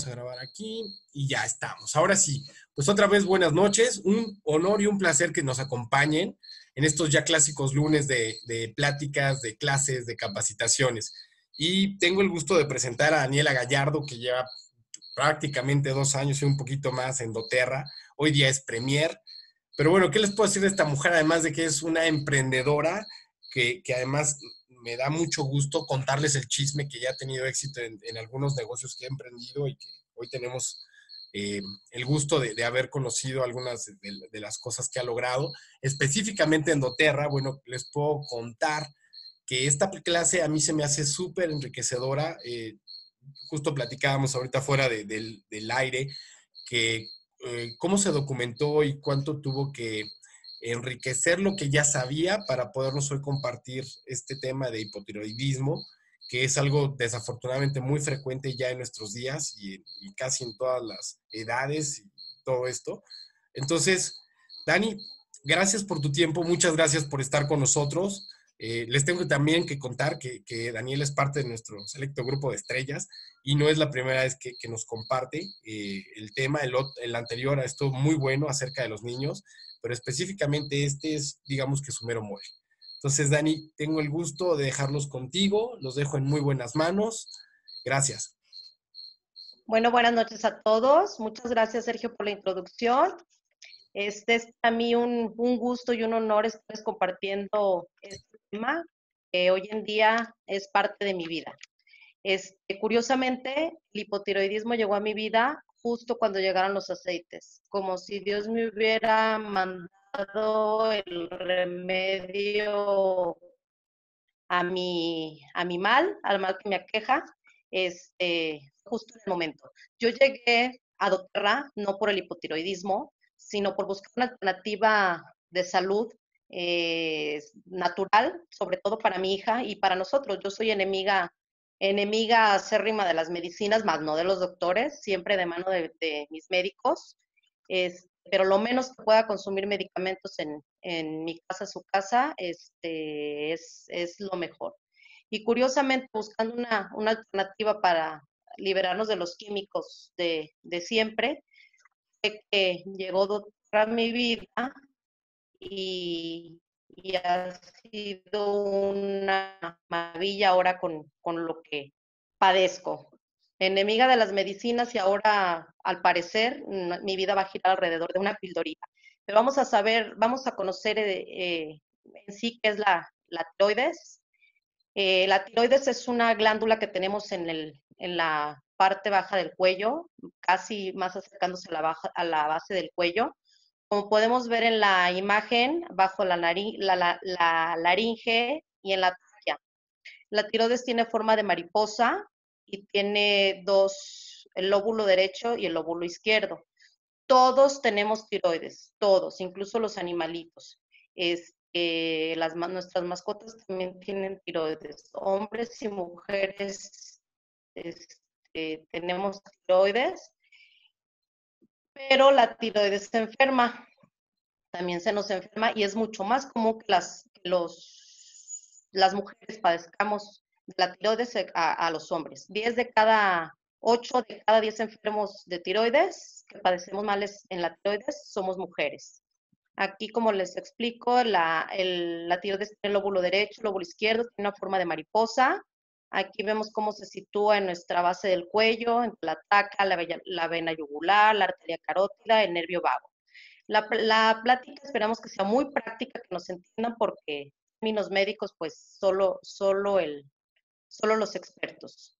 a grabar aquí y ya estamos. Ahora sí, pues otra vez buenas noches. Un honor y un placer que nos acompañen en estos ya clásicos lunes de pláticas, de clases, de capacitaciones. Y tengo el gusto de presentar a Daniela Gallardo, que lleva prácticamente 2 años y un poquito más en doTERRA. Hoy día es Premier. Pero bueno, ¿qué les puedo decir de esta mujer? Además de que es una emprendedora que además me da mucho gusto contarles el chisme que ya ha tenido éxito en algunos negocios que ha emprendido y que hoy tenemos el gusto de haber conocido algunas de las cosas que ha logrado. Específicamente en doTERRA, bueno, les puedo contar que esta clase a mí se me hace súper enriquecedora. Justo platicábamos ahorita fuera del aire que cómo se documentó y cuánto tuvo que enriquecer lo que ya sabía para podernos hoy compartir este tema de hipotiroidismo, que es algo desafortunadamente muy frecuente ya en nuestros días y casi en todas las edades y todo esto. Entonces, Dani, gracias por tu tiempo, muchas gracias por estar con nosotros. Les tengo también que contar que Daniel es parte de nuestro selecto grupo de estrellas y no es la primera vez que nos comparte el tema. El anterior estuvo muy bueno acerca de los niños, pero específicamente este es, digamos que su mero mole. Entonces, Dani, tengo el gusto de dejarlos contigo, los dejo en muy buenas manos. Gracias. Bueno, buenas noches a todos. Muchas gracias, Sergio, por la introducción. Este es para mí un gusto y un honor estar compartiendo este tema que hoy en día es parte de mi vida. Curiosamente, el hipotiroidismo llegó a mi vida justo cuando llegaron los aceites, como si Dios me hubiera mandado el remedio al mal que me aqueja, justo en el momento. Yo llegué a doTERRA no por el hipotiroidismo, sino por buscar una alternativa de salud natural, sobre todo para mi hija y para nosotros. Yo soy enemiga acérrima de las medicinas, más no de los doctores, siempre de mano de mis médicos, pero lo menos que pueda consumir medicamentos en mi casa, su casa, es lo mejor. Y curiosamente, buscando una alternativa para liberarnos de los químicos de siempre, fue que llegó doTERRA a mi vida y ha sido una maravilla ahora con lo que padezco. Enemiga de las medicinas y ahora, al parecer, mi vida va a girar alrededor de una pildorita. Pero vamos a conocer en sí qué es la tiroides. La tiroides es una glándula que tenemos en la parte baja del cuello, casi más acercándose a la base del cuello. Como podemos ver en la imagen, bajo la laringe y en la tráquea. La tiroides tiene forma de mariposa y tiene el lóbulo derecho y el lóbulo izquierdo. Todos tenemos tiroides, todos, incluso los animalitos. Nuestras mascotas también tienen tiroides. Hombres y mujeres tenemos tiroides, pero la tiroides se enferma, también se nos enferma y es mucho más común que las mujeres padezcamos de la tiroides a los hombres. 8 de cada 10 enfermos de tiroides que padecemos males en la tiroides somos mujeres. Aquí, como les explico, la tiroides tiene el lóbulo derecho, el lóbulo izquierdo, tiene una forma de mariposa. Aquí vemos cómo se sitúa en nuestra base del cuello, entre la tráquea, la vena yugular, la arteria carótida, el nervio vago. La plática esperamos que sea muy práctica, que nos entiendan, porque en términos médicos, pues solo los expertos.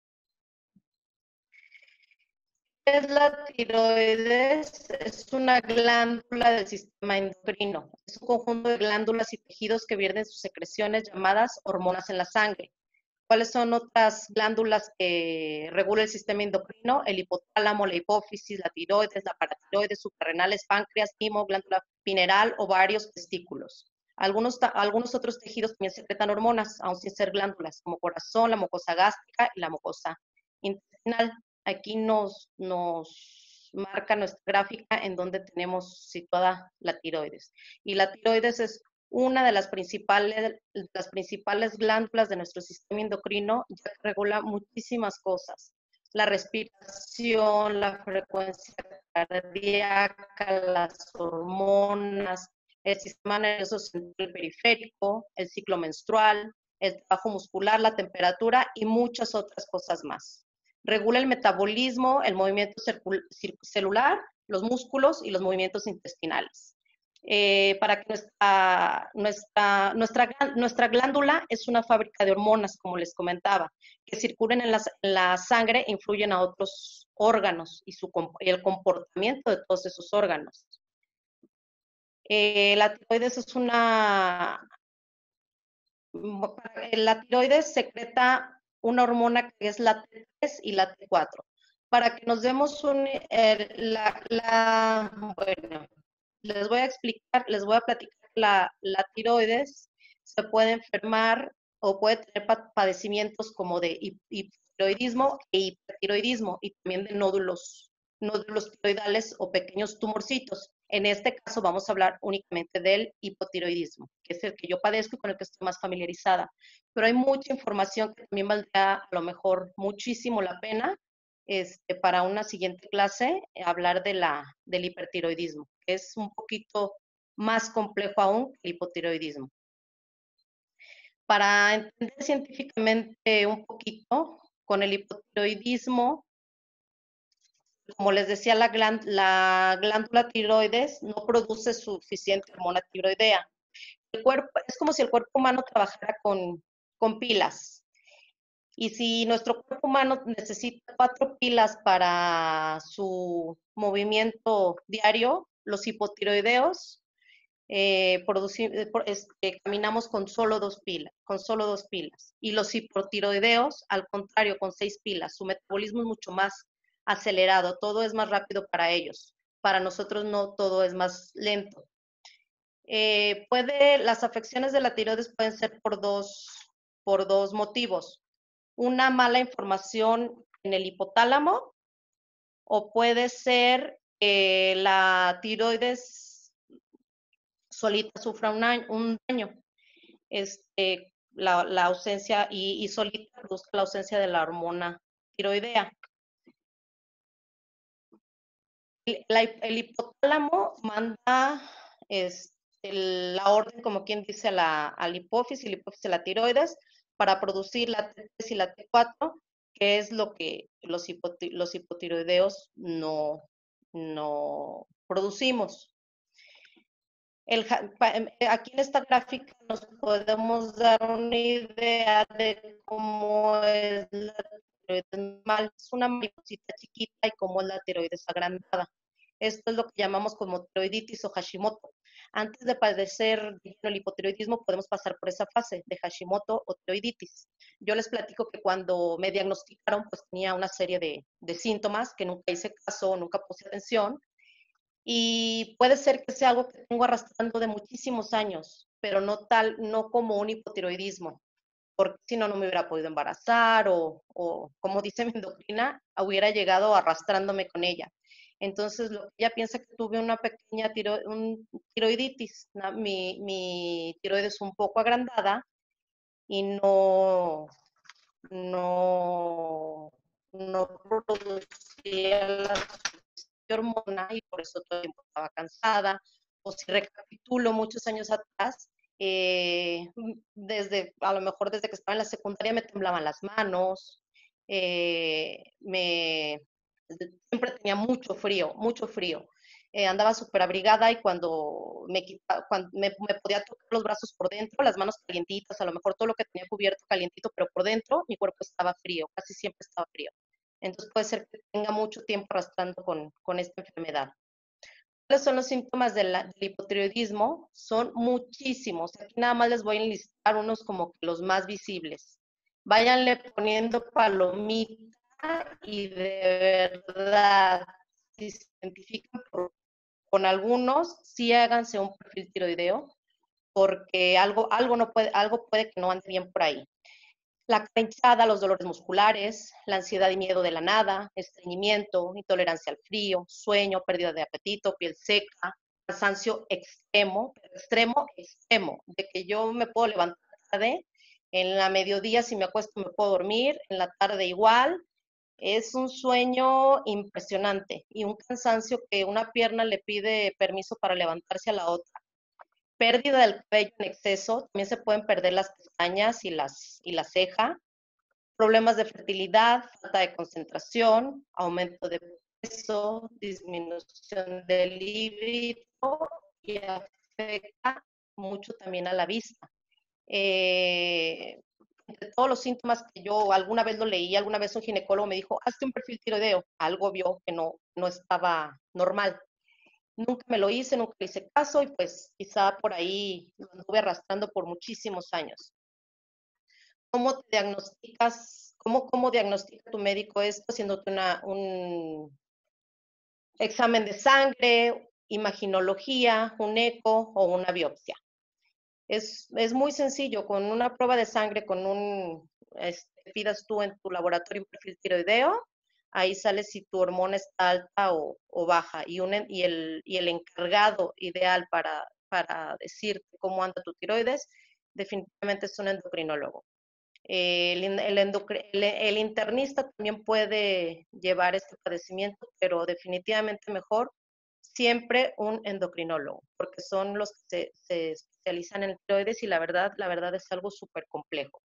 ¿Qué es la tiroides? Es una glándula del sistema endocrino. Es un conjunto de glándulas y tejidos que vierten sus secreciones llamadas hormonas en la sangre. ¿Cuáles son otras glándulas que regulan el sistema endocrino? El hipotálamo, la hipófisis, la tiroides, la paratiroides, suprarrenales, páncreas, timo, glándula pineal, ovarios, testículos. Algunos otros tejidos también secretan hormonas, aun sin ser glándulas, como corazón, la mucosa gástrica y la mucosa intestinal. Aquí nos marca nuestra gráfica en donde tenemos situada la tiroides. Y la tiroides es una de las principales glándulas de nuestro sistema endocrino, ya que regula muchísimas cosas. la respiración, la frecuencia cardíaca, las hormonas, el sistema nervioso central periférico, el ciclo menstrual, el trabajo muscular, la temperatura y muchas otras cosas más. Regula el metabolismo, el movimiento celular, los músculos y los movimientos intestinales. Para que nuestra glándula es una fábrica de hormonas, como les comentaba, que circulan en la sangre e influyen a otros órganos y el comportamiento de todos esos órganos. La tiroides es la tiroides secreta una hormona que es la T3 y la T4. Para que nos demos bueno, les voy a explicar, les voy a platicar la tiroides se puede enfermar o puede tener padecimientos como de hipotiroidismo e hipertiroidismo y también de nódulos tiroidales o pequeños tumorcitos. En este caso vamos a hablar únicamente del hipotiroidismo, que es el que yo padezco y con el que estoy más familiarizada. Pero hay mucha información que también valdría a lo mejor muchísimo la pena para una siguiente clase hablar del hipertiroidismo, que es un poquito más complejo aún que el hipotiroidismo. Para entender científicamente un poquito, con el hipotiroidismo, como les decía, la glándula tiroides no produce suficiente hormona tiroidea. Es como si el cuerpo humano trabajara con pilas. Y si nuestro cuerpo humano necesita 4 pilas para su movimiento diario, los hipotiroideos caminamos con solo 2 pilas. Y los hipotiroideos, al contrario, con 6 pilas. Su metabolismo es mucho más acelerado, todo es más rápido para ellos. Para nosotros no, todo es más lento. Las afecciones de la tiroides pueden ser por dos motivos. Una mala información en el hipotálamo, o puede ser que la tiroides solita sufra un daño, la ausencia y solita produzca la ausencia de la hormona tiroidea. El hipotálamo manda la orden, como quien dice, a la hipófisis a la tiroides para producir la T3 y la T4, que es lo que los hipotiroideos no producimos. Aquí en esta gráfica nos podemos dar una idea de cómo es la tiroides normal. Es una mariposita chiquita y cómo es la tiroides agrandada. Esto es lo que llamamos como tiroiditis o Hashimoto. Antes de padecer el hipotiroidismo podemos pasar por esa fase de Hashimoto o tiroiditis. Yo les platico que cuando me diagnosticaron, pues tenía una serie de síntomas que nunca hice caso, nunca puse atención. Y puede ser que sea algo que tengo arrastrando de muchísimos años, pero no como un hipotiroidismo, porque si no, no me hubiera podido embarazar o como dice mi endocrina, hubiera llegado arrastrándome con ella. Entonces, lo que ella piensa que tuve una pequeña tiroiditis, mi tiroides es un poco agrandada y no producía las hormona y por eso todo el tiempo estaba cansada. O si recapitulo muchos años atrás, a lo mejor desde que estaba en la secundaria me temblaban las manos, siempre tenía mucho frío, mucho frío. Andaba súper abrigada y cuando me podía tocar los brazos por dentro, las manos calientitas, a lo mejor todo lo que tenía cubierto calientito, pero por dentro mi cuerpo estaba frío, casi siempre estaba frío. Entonces puede ser que tenga mucho tiempo arrastrando con esta enfermedad. ¿Cuáles son los síntomas del hipotiroidismo? Son muchísimos. Aquí nada más les voy a enlistar unos como que los más visibles. Váyanle poniendo palomita y de verdad, si se identifican con algunos, sí háganse un perfil tiroideo, porque algo puede que no ande bien por ahí. La cara hinchada, los dolores musculares, la ansiedad y miedo de la nada, estreñimiento, intolerancia al frío, sueño, pérdida de apetito, piel seca, cansancio extremo, de que yo me puedo levantar tarde, en la mediodía si me acuesto me puedo dormir, en la tarde igual, Es un sueño impresionante y un cansancio que una pierna le pide permiso para levantarse a la otra. Pérdida del cabello en exceso, también se pueden perder las pestañas y la ceja, problemas de fertilidad, falta de concentración, aumento de peso, disminución del líbido y afecta mucho también a la vista. Entre todos los síntomas que yo alguna vez lo leí, alguna vez un ginecólogo me dijo, hazte un perfil tiroideo, algo vio que no estaba normal. Nunca me lo hice, nunca le hice caso y pues quizá por ahí lo anduve arrastrando por muchísimos años. ¿Cómo te diagnosticas? ¿Cómo diagnostica tu médico esto? Haciéndote un examen de sangre, imaginología, un eco o una biopsia. Es muy sencillo, con una prueba de sangre, pidas tú en tu laboratorio un perfil tiroideo, ahí sale si tu hormona está alta o baja, y el encargado ideal para decirte cómo anda tu tiroides, definitivamente es un endocrinólogo. El internista también puede llevar este padecimiento, pero definitivamente mejor siempre un endocrinólogo, porque son los que se especializan en tiroides y la verdad es algo súper complejo.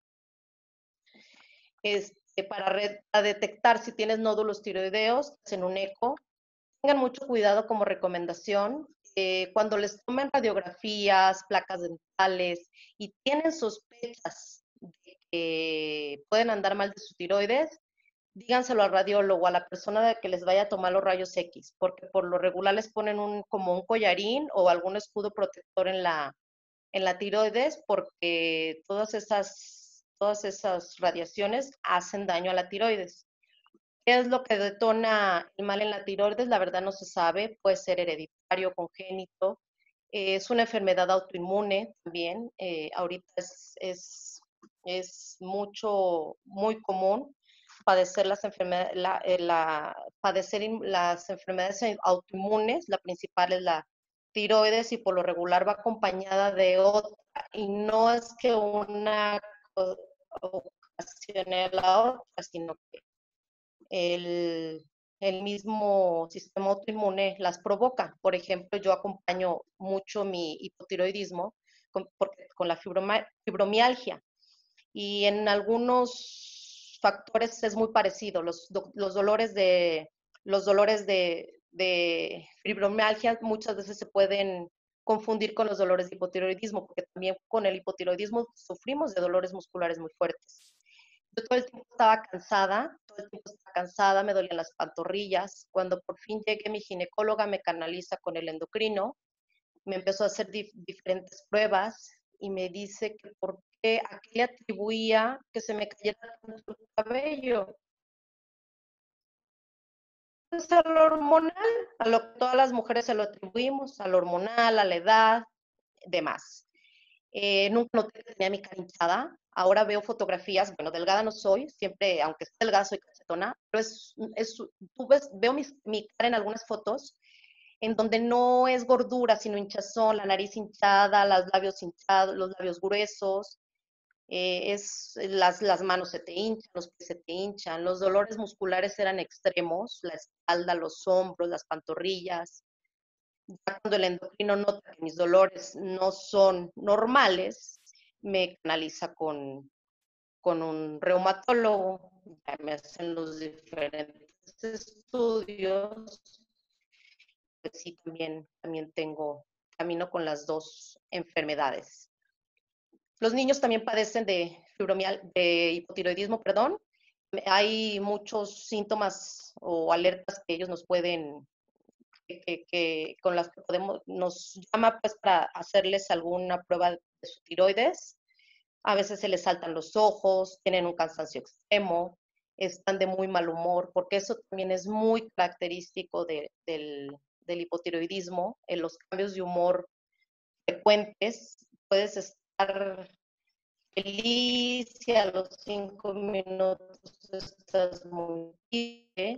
Para detectar si tienes nódulos tiroideos, hacen un eco. Tengan mucho cuidado como recomendación. Cuando les tomen radiografías, placas dentales y tienen sospechas de que pueden andar mal de su tiroides, díganselo al radiólogo, a la persona que les vaya a tomar los rayos X, porque por lo regular les ponen como un collarín o algún escudo protector en la tiroides, porque todas esas radiaciones hacen daño a la tiroides. ¿Qué es lo que detona el mal en la tiroides? La verdad no se sabe, puede ser hereditario, congénito, es una enfermedad autoinmune también, ahorita es muy común padecer padecer las enfermedades autoinmunes, la principal es la tiroides y por lo regular va acompañada de otra, y no es que una ocasione la otra, sino que el, el mismo sistema autoinmune las provoca. Por ejemplo, yo acompaño mucho mi hipotiroidismo con la fibromialgia y en algunos factores es muy parecido. Los dolores de fibromialgia muchas veces se pueden confundir con los dolores de hipotiroidismo, porque también con el hipotiroidismo sufrimos de dolores musculares muy fuertes. Yo todo el tiempo estaba cansada, me dolían las pantorrillas. Cuando por fin llegué, mi ginecóloga me canaliza con el endocrino, me empezó a hacer diferentes pruebas y me dice que a qué le atribuía que se me cayera tanto el cabello. Pues a lo hormonal, a lo que todas las mujeres se lo atribuimos, a lo hormonal, a la edad, demás. Nunca noté que tenía mi cara hinchada. Ahora veo fotografías, bueno, delgada no soy, siempre, aunque esté delgada, soy cachetona, pero veo mi cara en algunas fotos en donde no es gordura, sino hinchazón, la nariz hinchada, los labios hinchados, los labios gruesos, las manos se te hinchan, los pies se te hinchan, los dolores musculares eran extremos, la espalda, los hombros, las pantorrillas. Ya cuando el endocrino nota que mis dolores no son normales, me canaliza con un reumatólogo, ya me hacen los diferentes estudios, pues sí, también camino con las dos enfermedades. Los niños también padecen de hipotiroidismo, perdón. Hay muchos síntomas o alertas que ellos nos pueden con las que nos llama pues para hacerles alguna prueba de su tiroides. A veces se les saltan los ojos, tienen un cansancio extremo, están de muy mal humor, porque eso también es muy característico del hipotiroidismo, en los cambios de humor frecuentes. Puedes estar feliz y a los 5 minutos estás muy triste.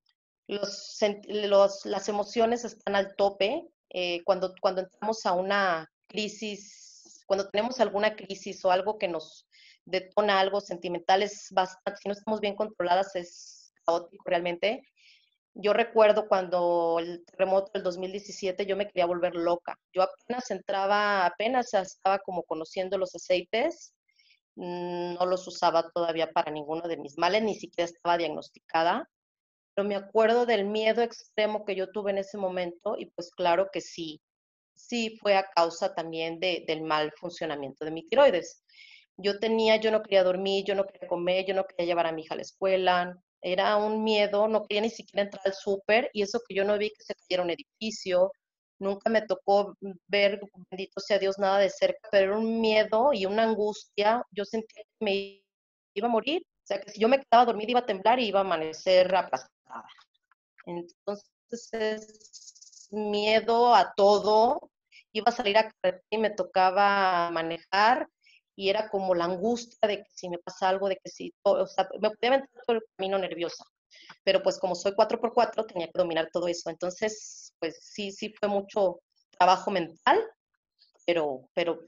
Las emociones están al tope. Cuando entramos a una crisis, cuando tenemos alguna crisis o algo que nos detona algo sentimental, es bastante, si no estamos bien controladas, es caótico realmente. Yo recuerdo cuando el terremoto del 2017, yo me quería volver loca. Yo apenas estaba como conociendo los aceites, no los usaba todavía para ninguno de mis males, ni siquiera estaba diagnosticada, pero me acuerdo del miedo extremo que yo tuve en ese momento y pues claro que sí, sí fue a causa también del mal funcionamiento de mi tiroides. Yo no quería dormir, yo no quería comer, yo no quería llevar a mi hija a la escuela, era un miedo, no quería ni siquiera entrar al súper y eso que yo no vi que se cayera un edificio, nunca me tocó ver, bendito sea Dios, nada de cerca, pero era un miedo y una angustia, yo sentía que me iba a morir, o sea que si yo me quedaba dormida iba a temblar y iba a amanecer aplastada. Entonces es miedo a todo, iba a salir a carretera y me tocaba manejar y era como la angustia de que si me pasa algo, de que si, o sea, me podía aventar todo el camino nerviosa, pero pues como soy 4x4 tenía que dominar todo eso, entonces pues sí, sí fue mucho trabajo mental, pero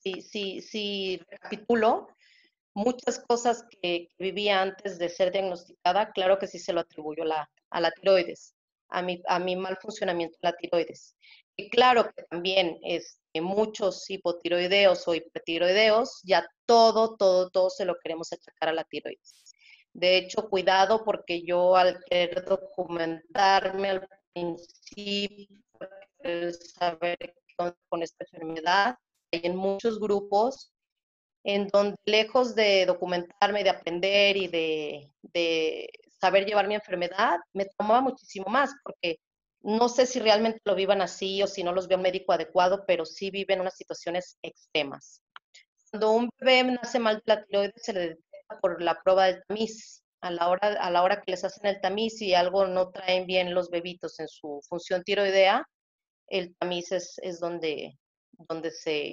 sí, recapitulo, muchas cosas que vivía antes de ser diagnosticada, claro que sí se lo atribuyo a la tiroides, a mi mal funcionamiento de la tiroides. Y claro que también muchos hipotiroideos o hipertiroideos, ya todo se lo queremos achacar a la tiroides. De hecho, cuidado porque yo al querer documentarme al principio, saber qué onda con esta enfermedad, hay en muchos grupos en donde lejos de documentarme, de aprender y de saber llevar mi enfermedad, me tomaba muchísimo más, porque no sé si realmente lo vivan así o si no los veo un médico adecuado, pero sí viven unas situaciones extremas. Cuando un bebé nace mal de la tiroides, se le detecta por la prueba del tamiz. A la hora que les hacen el tamiz y algo no traen bien los bebitos en su función tiroidea, el tamiz es donde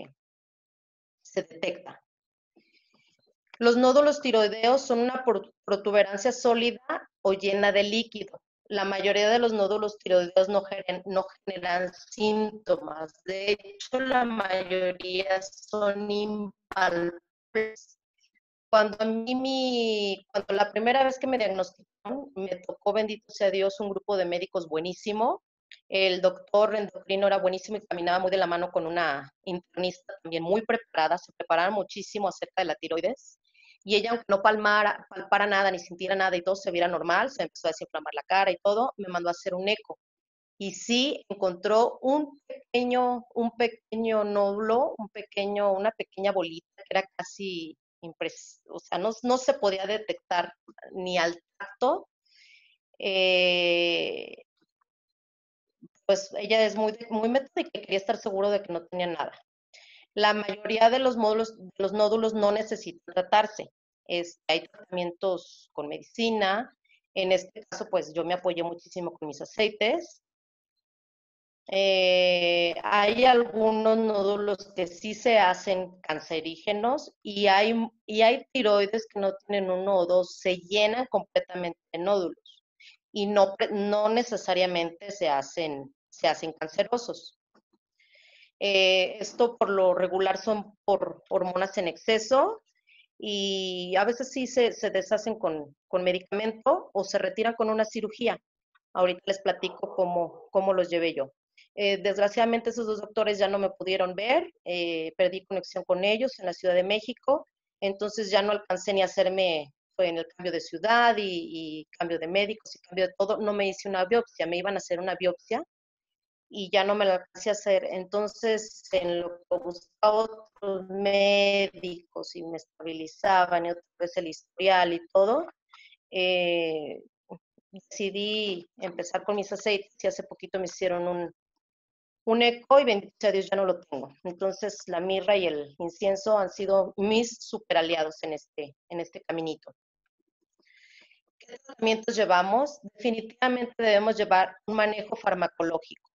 se detecta. Los nódulos tiroideos son una protuberancia sólida o llena de líquido. La mayoría de los nódulos tiroideos no generan síntomas. De hecho, la mayoría son impalpables. Cuando la primera vez que me diagnosticaron, me tocó, bendito sea Dios, un grupo de médicos buenísimo. El doctor endocrino era buenísimo y caminaba muy de la mano con una internista también muy preparada, se prepararon muchísimo acerca de la tiroides. Y ella, aunque no palpara nada ni sintiera nada y todo se viera normal, se empezó a desinflamar la cara y todo, me mandó a hacer un eco. Y sí encontró un pequeño nódulo, una pequeña bolita que era casi o sea, no se podía detectar ni al tacto. Pues ella es muy metódica y quería estar seguro de que no tenía nada. La mayoría de los nódulos no necesitan tratarse. Hay tratamientos con medicina. En este caso, pues yo me apoyé muchísimo con mis aceites. Hay algunos nódulos que sí se hacen cancerígenos y hay tiroides que no tienen uno o dos, se llenan completamente de nódulos y no necesariamente se hacen cancerosos. Esto por lo regular son por hormonas en exceso y a veces sí se deshacen con medicamento o se retiran con una cirugía. Ahorita les platico cómo los llevé yo. Desgraciadamente esos dos doctores ya no me pudieron ver, perdí conexión con ellos en la Ciudad de México, entonces ya no alcancé ni a hacerme, fue en el cambio de ciudad y cambio de médicos y cambio de todo, no me hice una biopsia, me iban a hacer una biopsia y ya no me la alcancé a hacer. Entonces, en lo que buscaba otros médicos y me estabilizaban y otra vez el historial y todo, decidí empezar con mis aceites y hace poquito me hicieron un eco y bendito sea Dios ya no lo tengo. Entonces la mirra y el incienso han sido mis super aliados en este caminito. ¿Qué tratamientos llevamos? Definitivamente debemos llevar un manejo farmacológico.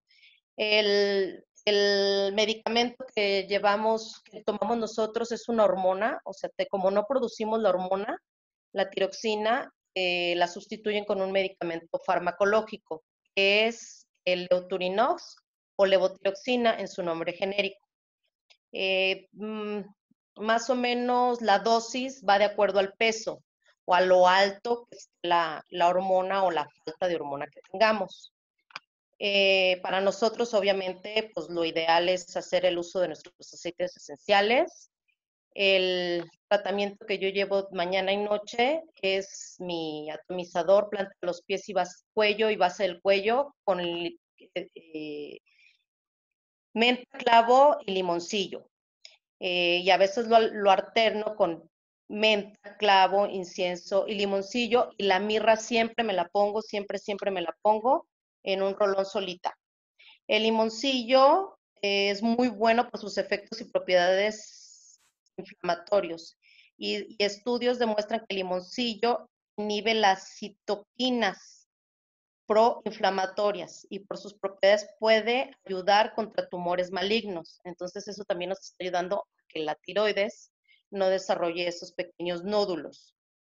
El medicamento que tomamos nosotros es una hormona, o sea, como no producimos la hormona, la tiroxina, la sustituyen con un medicamento farmacológico, que es el Leuturinox o levotiroxina en su nombre genérico. Más o menos la dosis va de acuerdo al peso. o a lo alto que es la hormona o la falta de hormona que tengamos. Para nosotros, obviamente, pues lo ideal es hacer el uso de nuestros aceites esenciales. El tratamiento que yo llevo mañana y noche es mi atomizador, planta de los pies y base, cuello y base del cuello con menta, clavo y limoncillo. Y a veces lo alterno con menta, clavo, incienso y limoncillo, y la mirra siempre me la pongo, siempre me la pongo en un rolón solita. El limoncillo es muy bueno por sus efectos y propiedades inflamatorios, y estudios demuestran que el limoncillo inhibe las citoquinas proinflamatorias y por sus propiedades puede ayudar contra tumores malignos. Entonces eso también nos está ayudando a que la tiroides no desarrolle esos pequeños nódulos.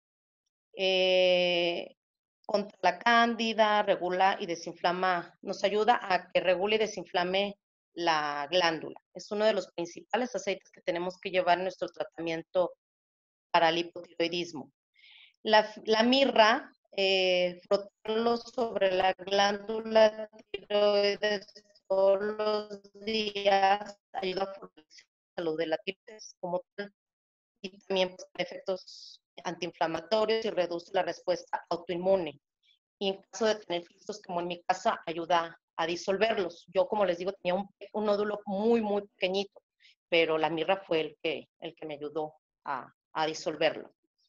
Contra la cándida, regula y desinflama, nos ayuda a que regule y desinflame la glándula. Es uno de los principales aceites que tenemos que llevar en nuestro tratamiento para el hipotiroidismo. La mirra, frotarlo sobre la glándula tiroides todos los días, ayuda a fortalecer la salud de la tiroides como tal, y también pues, tiene efectos antiinflamatorios y reduce la respuesta autoinmune. Y en caso de tener quistos, como en mi casa, ayuda a disolverlos. Yo, como les digo, tenía un nódulo muy pequeñito, pero la mirra fue el que me ayudó a disolverlo.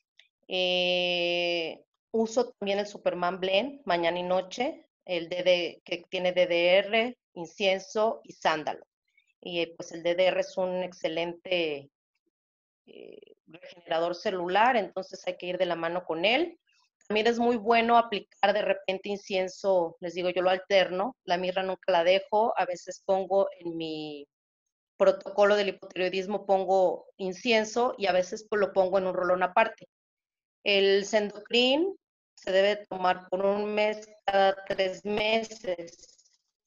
Uso también el Superman Blend mañana y noche, que tiene DDR, incienso y sándalo. Y pues el DDR es un excelente regenerador celular, entonces hay que ir de la mano con él. También es muy bueno aplicar de repente incienso, les digo, yo lo alterno, la mirra nunca la dejo, a veces pongo en mi protocolo del hipotiroidismo, pongo incienso y a veces pues, lo pongo en un rolón aparte. El Sendocrin se debe tomar por un mes cada 3 meses.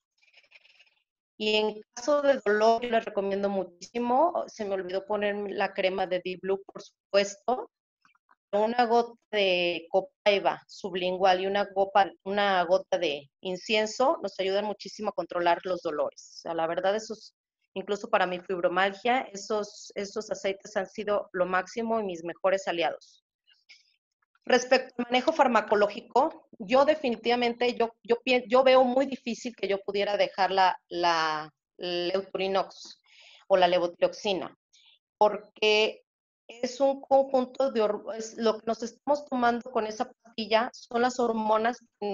Y en caso de dolor, yo les recomiendo muchísimo, se me olvidó poner la crema de D-Blue, por supuesto, una gota de copaiba sublingual y una gota de incienso nos ayudan muchísimo a controlar los dolores. O sea, la verdad, incluso para mi fibromialgia, esos aceites han sido lo máximo y mis mejores aliados. Respecto al manejo farmacológico, yo definitivamente, yo veo muy difícil que yo pudiera dejar la Leuturinox o la levotiroxina, porque es un conjunto lo que nos estamos tomando con esa pastilla son las hormonas que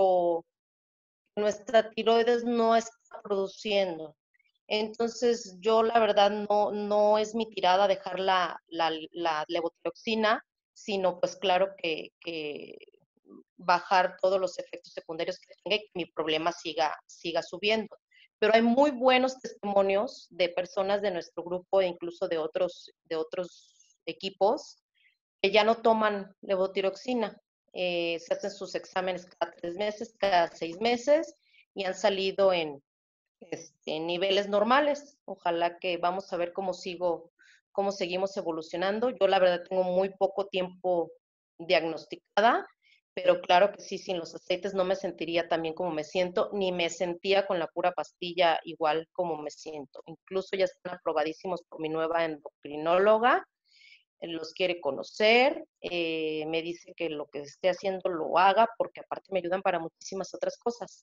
nuestra tiroides no está produciendo. Entonces, yo la verdad no es mi tirada dejar la levotiroxina, sino pues claro que bajar todos los efectos secundarios que tenga y que mi problema siga subiendo. Pero hay muy buenos testimonios de personas de nuestro grupo e incluso de otros equipos que ya no toman levotiroxina. Se hacen sus exámenes cada 3 meses, cada 6 meses y han salido en niveles normales. Ojalá que vamos a ver cómo seguimos evolucionando. Yo la verdad tengo muy poco tiempo diagnosticada, pero claro que sí, sin los aceites no me sentiría tan bien como me siento, ni me sentía con la pura pastilla igual como me siento. Incluso ya están aprobadísimos por mi nueva endocrinóloga, los quiere conocer, me dice que lo que esté haciendo lo haga, porque aparte me ayudan para muchísimas otras cosas.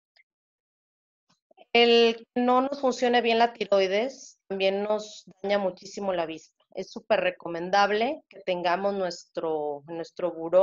El que no nos funcione bien la tiroides también nos daña muchísimo la vista. Es súper recomendable que tengamos nuestro buró,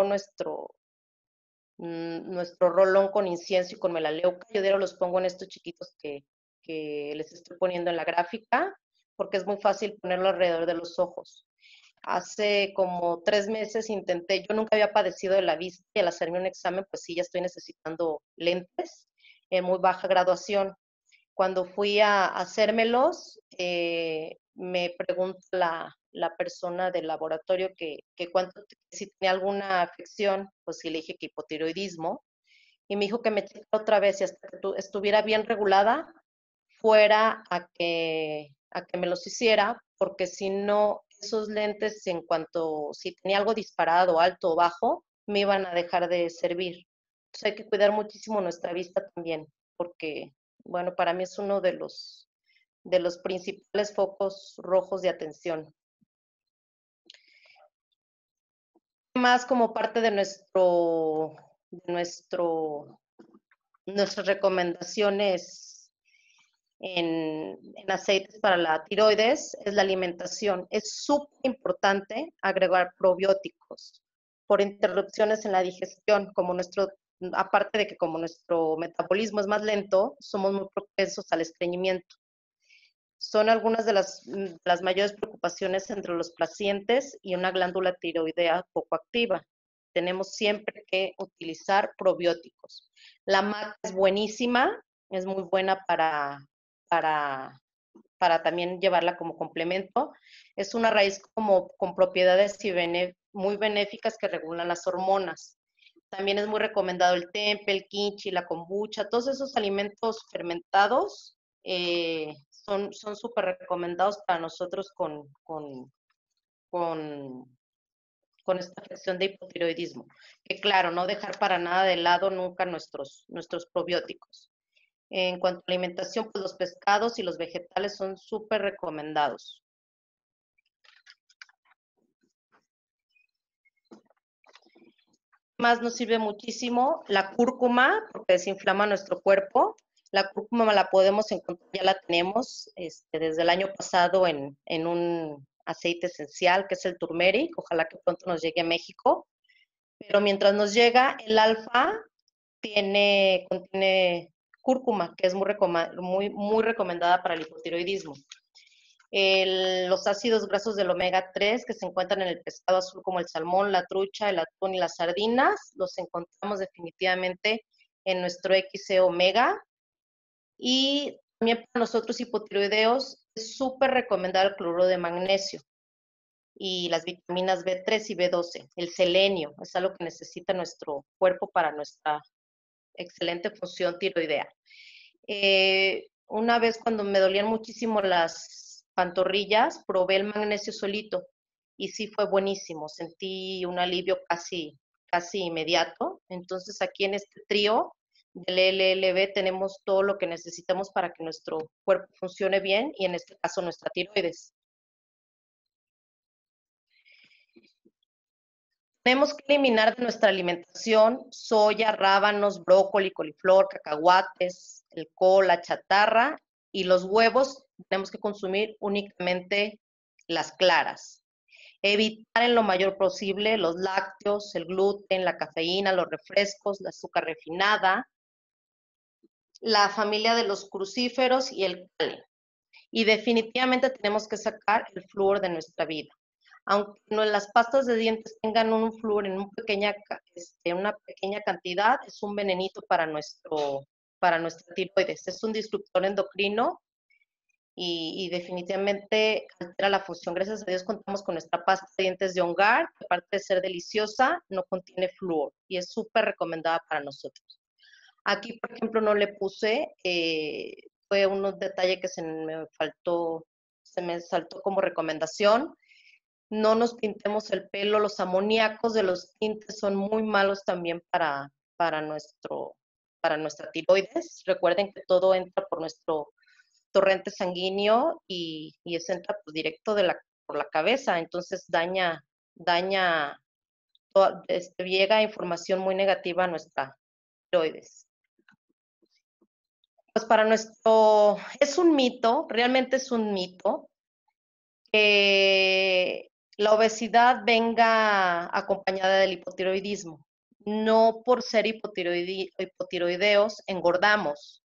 nuestro rolón con incienso y con melaleuca. Yo los pongo en estos chiquitos que les estoy poniendo en la gráfica, porque es muy fácil ponerlo alrededor de los ojos. Hace como 3 meses intenté, yo nunca había padecido de la vista y al hacerme un examen, pues sí, ya estoy necesitando lentes en muy baja graduación. Cuando fui a hacérmelos, me pregunta la persona del laboratorio si tenía alguna afección, pues sí le dije que hipotiroidismo, y me dijo que me checara otra vez y hasta que estuviera bien regulada, fuera a que me los hiciera, porque si no, esos lentes, en cuanto si tenía algo disparado, alto o bajo, me iban a dejar de servir. Entonces hay que cuidar muchísimo nuestra vista también, porque, bueno, para mí es uno de los principales focos rojos de atención. Más como parte de nuestras recomendaciones en aceites para la tiroides es la alimentación. Es súper importante agregar probióticos por interrupciones en la digestión, aparte de que como nuestro metabolismo es más lento, somos muy propensos al estreñimiento. Son algunas de las mayores preocupaciones entre los pacientes y una glándula tiroidea poco activa. Tenemos siempre que utilizar probióticos. La maca es buenísima, es muy buena para también llevarla como complemento. Es una raíz con propiedades muy benéficas que regulan las hormonas. También es muy recomendado el tempe, el kimchi, la kombucha, todos esos alimentos fermentados son súper recomendados para nosotros con esta afección de hipotiroidismo. Que claro, no dejar para nada de lado nunca nuestros probióticos. En cuanto a alimentación, pues los pescados y los vegetales son súper recomendados. Más nos sirve muchísimo la cúrcuma, porque desinflama nuestro cuerpo. La cúrcuma la podemos encontrar, ya la tenemos desde el año pasado en un aceite esencial que es el turmeric. Ojalá que pronto nos llegue a México. Pero mientras nos llega, el alfa contiene cúrcuma, que es muy recomendada para el hipotiroidismo. Los ácidos grasos del omega 3 que se encuentran en el pescado azul como el salmón, la trucha, el atún y las sardinas, los encontramos definitivamente en nuestro XC omega. Y también para nosotros hipotiroideos es súper recomendado el cloruro de magnesio y las vitaminas B3 y B12. El selenio es algo que necesita nuestro cuerpo para nuestra excelente función tiroidea. Una vez cuando me dolían muchísimo las pantorrillas, probé el magnesio solito y sí fue buenísimo. Sentí un alivio casi inmediato. Entonces aquí en este trío del LLB tenemos todo lo que necesitamos para que nuestro cuerpo funcione bien y en este caso nuestra tiroides. Tenemos que eliminar de nuestra alimentación soya, rábanos, brócoli, coliflor, cacahuates, el col, la chatarra y los huevos. Tenemos que consumir únicamente las claras. Evitar en lo mayor posible los lácteos, el gluten, la cafeína, los refrescos, la azúcar refinada, la familia de los crucíferos y el cali. Y definitivamente tenemos que sacar el flúor de nuestra vida. Aunque las pastas de dientes tengan un flúor en una pequeña cantidad, es un venenito para nuestra tiroides. Es un disruptor endocrino y definitivamente altera la función. Gracias a Dios contamos con nuestra pasta de dientes de Ongar, que aparte de ser deliciosa, no contiene flúor y es súper recomendada para nosotros. Aquí, por ejemplo, no le puse, fue un detalle que se me saltó como recomendación. No nos pintemos el pelo, los amoníacos de los tintes son muy malos también para nuestra tiroides. Recuerden que todo entra por nuestro torrente sanguíneo y entra pues, directo por la cabeza, entonces llega información muy negativa a nuestra tiroides. Pues es un mito, realmente es un mito, que la obesidad venga acompañada del hipotiroidismo. No por ser hipotiroideos engordamos,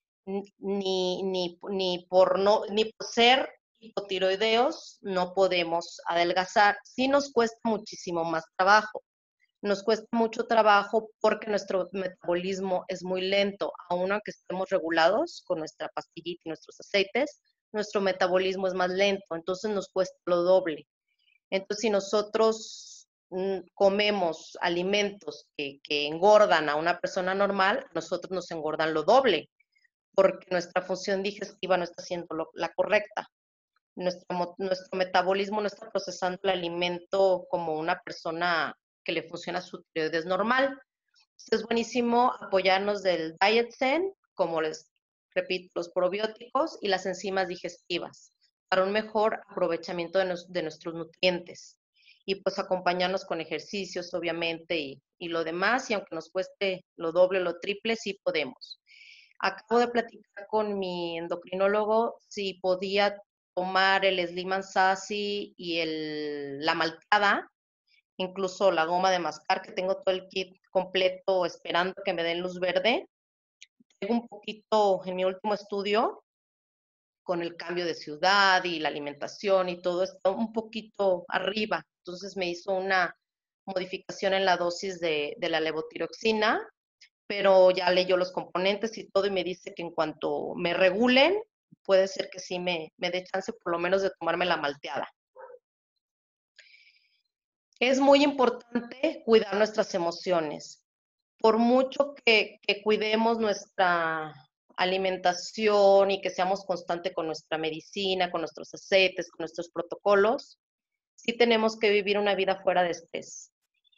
ni por ser hipotiroideos no podemos adelgazar. Sí nos cuesta muchísimo más trabajo. Nos cuesta mucho trabajo porque nuestro metabolismo es muy lento, aun aunque estemos regulados con nuestra pastillita y nuestros aceites, nuestro metabolismo es más lento, entonces nos cuesta lo doble. Entonces, si nosotros comemos alimentos que engordan a una persona normal, nosotros nos engordan lo doble, porque nuestra función digestiva no está siendo la correcta. nuestro metabolismo no está procesando el alimento como una persona que le funciona su tiroides normal. Es buenísimo apoyarnos del Diet Zen, como les repito, los probióticos y las enzimas digestivas, para un mejor aprovechamiento de nuestros nutrientes. Y pues acompañarnos con ejercicios, obviamente, y lo demás, y aunque nos cueste lo doble o lo triple, sí podemos. Acabo de platicar con mi endocrinólogo si podía tomar el Sliman Sassy y la malteada, incluso la goma de mascar, que tengo todo el kit completo esperando que me den luz verde. Tengo un poquito en mi último estudio con el cambio de ciudad y la alimentación y todo esto un poquito arriba. Entonces me hizo una modificación en la dosis de la levotiroxina, pero ya leyó los componentes y todo y me dice que en cuanto me regulen, puede ser que sí me dé chance por lo menos de tomarme la malteada. Es muy importante cuidar nuestras emociones. Por mucho que cuidemos nuestra alimentación y que seamos constantes con nuestra medicina, con nuestros aceites, con nuestros protocolos, sí tenemos que vivir una vida fuera de estrés.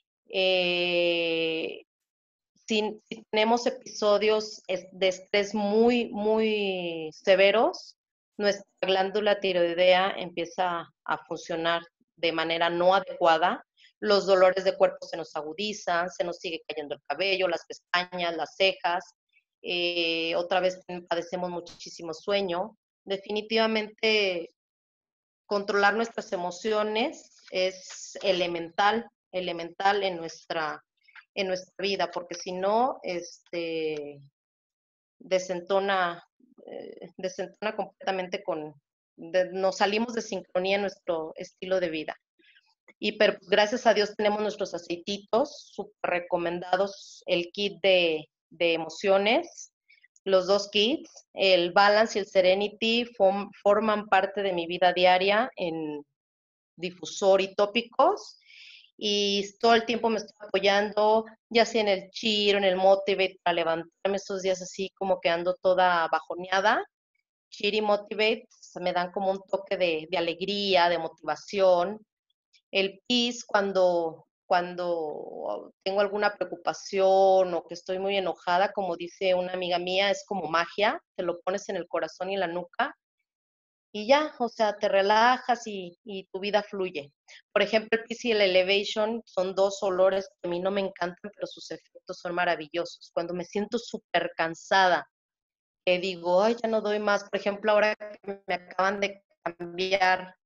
Si tenemos episodios de estrés muy, muy severos, nuestra glándula tiroidea empieza a funcionar de manera no adecuada. Los dolores de cuerpo se nos agudizan, se nos sigue cayendo el cabello, las pestañas, las cejas. Otra vez padecemos muchísimo sueño. Definitivamente, controlar nuestras emociones es elemental, elemental en nuestra vida, porque si no, desentona, desentona completamente nos salimos de sincronía en nuestro estilo de vida. Pero pues, gracias a Dios tenemos nuestros aceititos súper recomendados, el kit de emociones, los dos kits, el Balance y el Serenity forman parte de mi vida diaria en difusor y tópicos, y todo el tiempo me estoy apoyando, ya sea en el Chiro, en el Motivate, para levantarme estos días así como que ando toda bajoneada. Chiro y Motivate me dan como un toque de alegría, de motivación. El Peace, cuando tengo alguna preocupación o que estoy muy enojada, como dice una amiga mía, es como magia, te lo pones en el corazón y en la nuca y ya, o sea, te relajas y tu vida fluye. Por ejemplo, el Peace y el Elevation son dos olores que a mí no me encantan, pero sus efectos son maravillosos. Cuando me siento súper cansada, que digo, ay, ya no doy más. Por ejemplo, ahora que me acaban de cambiar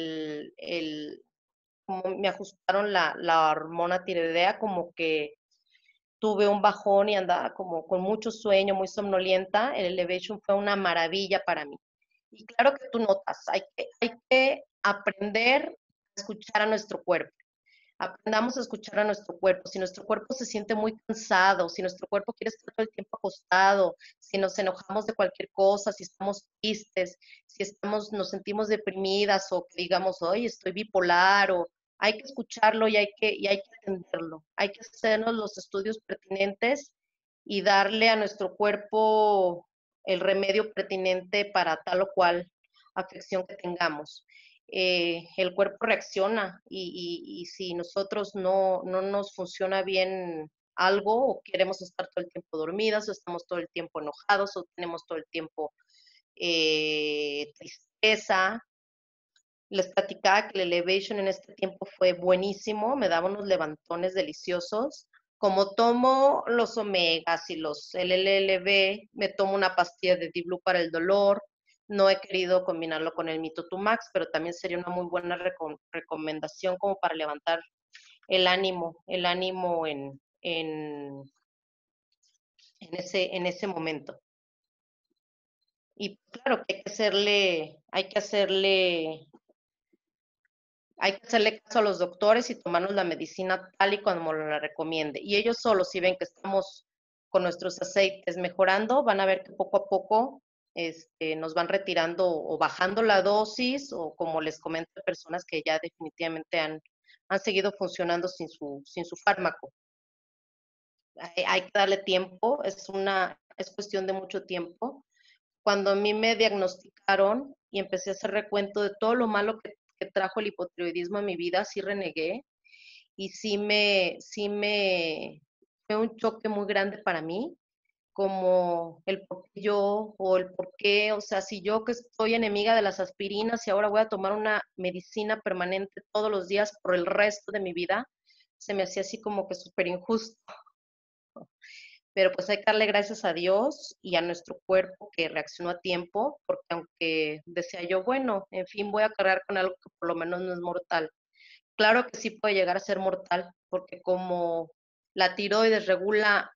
como me ajustaron la hormona tiroidea, como que tuve un bajón y andaba como con mucho sueño, muy somnolienta. El Elevation fue una maravilla para mí. Y claro que tú notas, hay que aprender a escuchar a nuestro cuerpo. Aprendamos a escuchar a nuestro cuerpo. Si nuestro cuerpo se siente muy cansado, si nuestro cuerpo quiere estar todo el tiempo acostado, si nos enojamos de cualquier cosa, si estamos tristes, si nos sentimos deprimidas o que digamos, hoy estoy bipolar, o hay que escucharlo y hay que atenderlo. Hay que hacernos los estudios pertinentes y darle a nuestro cuerpo el remedio pertinente para tal o cual afección que tengamos. El cuerpo reacciona y si nosotros no nos funciona bien algo o queremos estar todo el tiempo dormidas o estamos todo el tiempo enojados o tenemos todo el tiempo tristeza. Les platicaba que el Elevation en este tiempo fue buenísimo, me daba unos levantones deliciosos. Como tomo los omegas y el LLB, me tomo una pastilla de D-Blue para el dolor. No he querido combinarlo con el Mito2Max, pero también sería una muy buena recomendación como para levantar el ánimo en ese momento. Y claro que hay que hacerle caso a los doctores y tomarnos la medicina tal y como la recomiende. Y ellos solos, si ven que estamos con nuestros aceites mejorando, van a ver que poco a poco nos van retirando o bajando la dosis, o como les comento, personas que ya definitivamente han seguido funcionando sin su fármaco. Hay que darle tiempo, es cuestión de mucho tiempo. Cuando a mí me diagnosticaron, y empecé a hacer recuento de todo lo malo que trajo el hipotiroidismo a mi vida. Sí renegué y fue un choque muy grande para mí, como el por qué yo o el por qué, o sea, si yo que soy enemiga de las aspirinas y ahora voy a tomar una medicina permanente todos los días por el resto de mi vida, se me hacía así como que súper injusto. Pero pues hay que darle gracias a Dios y a nuestro cuerpo que reaccionó a tiempo, porque aunque decía yo, bueno, en fin, voy a cargar con algo que por lo menos no es mortal. Claro que sí puede llegar a ser mortal, porque como la tiroides regula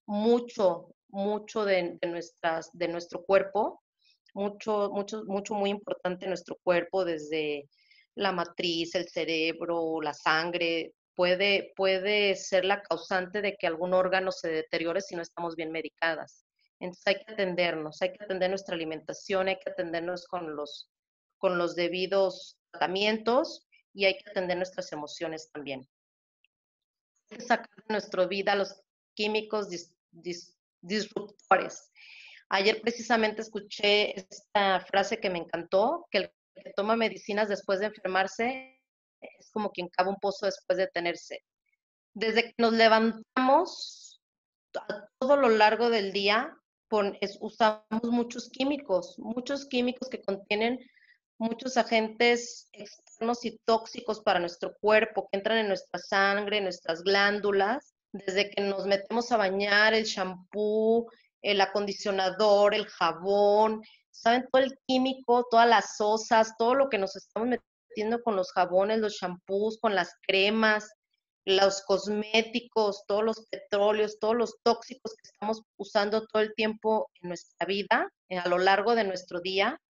mucho de nuestro cuerpo, mucho, muy importante en nuestro cuerpo, desde la matriz, el cerebro, la sangre, puede ser la causante de que algún órgano se deteriore si no estamos bien medicadas. Entonces hay que atendernos, hay que atender nuestra alimentación, hay que atendernos con los debidos tratamientos y hay que atender nuestras emociones también. Hay que sacar de nuestra vida los químicos disruptores. Ayer precisamente escuché esta frase que me encantó, que el que toma medicinas después de enfermarse es como quien cava un pozo después de tenerse. Desde que nos levantamos a todo lo largo del día, usamos muchos químicos que contienen muchos agentes externos y tóxicos para nuestro cuerpo, que entran en nuestra sangre, en nuestras glándulas, desde que nos metemos a bañar, el shampoo, el acondicionador, el jabón, saben todo el químico, todas las sosas, todo lo que nos estamos metiendo con los jabones, los shampoos, con las cremas, los cosméticos, todos los petróleos, todos los tóxicos que estamos usando todo el tiempo en nuestra vida, a lo largo de nuestro día.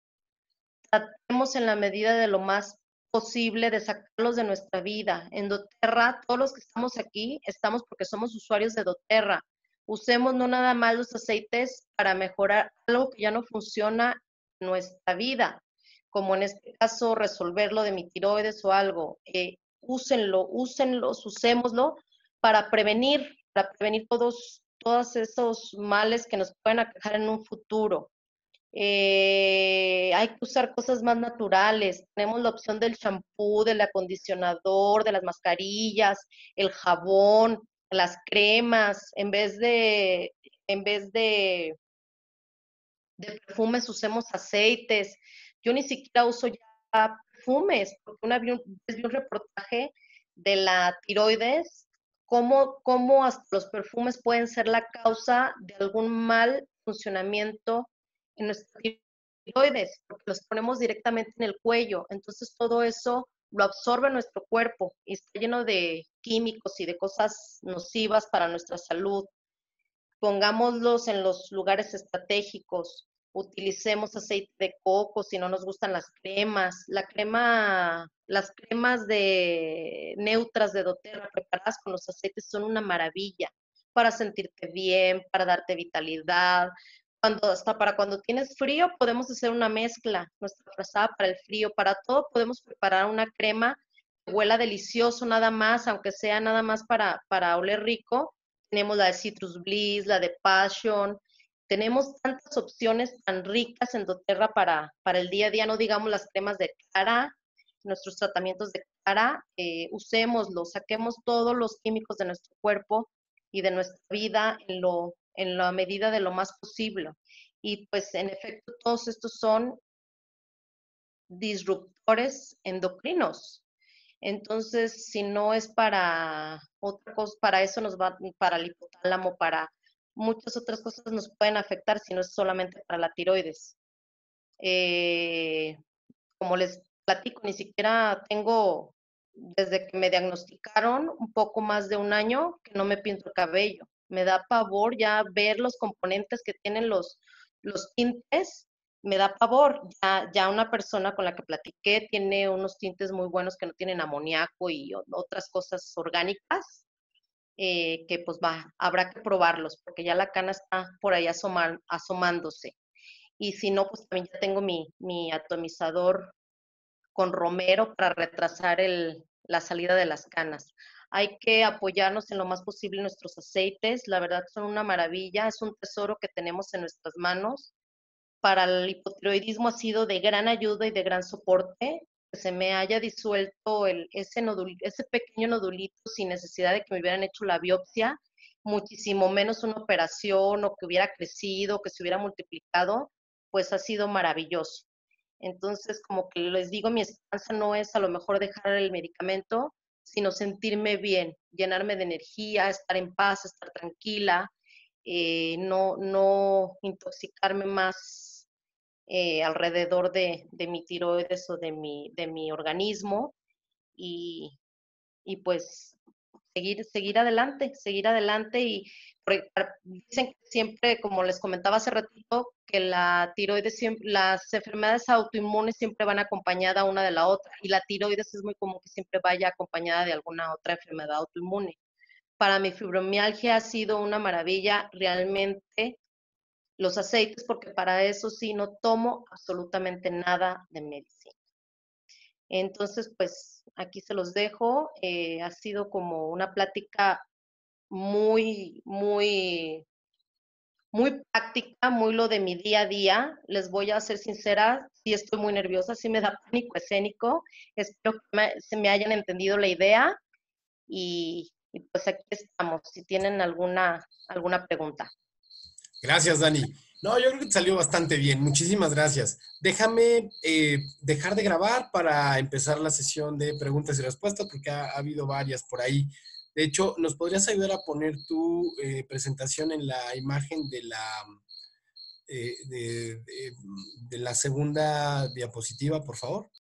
Tratemos en la medida de lo más posible de sacarlos de nuestra vida. En doTERRA, todos los que estamos aquí, estamos porque somos usuarios de doTERRA. Usemos no nada más los aceites para mejorar algo que ya no funciona en nuestra vida, como en este caso resolver lo de mi tiroides o algo. Usémoslo para prevenir todos esos males que nos pueden aquejar en un futuro. Hay que usar cosas más naturales. Tenemos la opción del champú, del acondicionador, de las mascarillas, el jabón, las cremas. En vez de perfumes, usemos aceites. Yo ni siquiera uso ya perfumes, porque vez vi un reportaje de la tiroides, cómo hasta los perfumes pueden ser la causa de algún mal funcionamiento en nuestra tiroides, porque los ponemos directamente en el cuello. Entonces todo eso lo absorbe nuestro cuerpo y está lleno de químicos y de cosas nocivas para nuestra salud. Pongámoslos en los lugares estratégicos, utilicemos aceite de coco si no nos gustan las cremas, las cremas de neutras de doTERRA preparadas con los aceites son una maravilla para sentirte bien, para darte vitalidad. Hasta para cuando tienes frío podemos hacer una mezcla, nuestra frazada para el frío, para todo podemos preparar una crema que huela delicioso nada más, aunque sea nada más para oler rico. Tenemos la de Citrus Bliss, la de Passion, tenemos tantas opciones tan ricas en doTERRA para el día a día, no digamos las cremas de cara, nuestros tratamientos de cara, usémoslos, saquemos todos los químicos de nuestro cuerpo y de nuestra vida en la medida de lo más posible. Y pues en efecto todos estos son disruptores endocrinos. Entonces, si no es para otra cosa, para eso nos va, para el hipotálamo, para muchas otras cosas nos pueden afectar, si no es solamente para la tiroides. Como les platico, ni siquiera tengo, desde que me diagnosticaron, un poco más de un año que no me pinto el cabello. Me da pavor ya ver los componentes que tienen los tintes, me da pavor. Ya una persona con la que platiqué tiene unos tintes muy buenos que no tienen amoníaco y otras cosas orgánicas, que pues habrá que probarlos, porque ya la cana está por ahí asomándose. Y si no, pues también ya tengo mi atomizador con romero para retrasar la salida de las canas. Hay que apoyarnos en lo más posible en nuestros aceites, la verdad son una maravilla, es un tesoro que tenemos en nuestras manos. para el hipotiroidismo ha sido de gran ayuda y de gran soporte, que se me haya disuelto ese pequeño nodulito sin necesidad de que me hubieran hecho la biopsia, muchísimo menos una operación o que hubiera crecido, que se hubiera multiplicado, pues ha sido maravilloso. Entonces, como que les digo, mi esperanza no es a lo mejor dejar el medicamento, sino sentirme bien, llenarme de energía, estar en paz, estar tranquila, no intoxicarme más alrededor de mi tiroides o de mi organismo y, y pues seguir adelante y dicen que siempre, como les comentaba hace ratito, que la tiroides, las enfermedades autoinmunes siempre van acompañadas una de la otra y la tiroides es muy común que siempre vaya acompañada de alguna otra enfermedad autoinmune. Para mi fibromialgia ha sido una maravilla realmente los aceites, porque para eso sí no tomo absolutamente nada de medicina. Entonces, pues aquí se los dejo. Ha sido como una plática muy, muy, muy práctica, muy lo de mi día a día. Les voy a ser sincera, sí estoy muy nerviosa, sí me da pánico escénico. Espero que se me hayan entendido la idea y pues aquí estamos, si tienen alguna pregunta. Gracias, Dani. No, yo creo que te salió bastante bien. Muchísimas gracias. Déjame dejar de grabar para empezar la sesión de preguntas y respuestas, porque ha habido varias por ahí. De hecho, ¿nos podrías ayudar a poner tu presentación en la imagen de de la segunda diapositiva, por favor?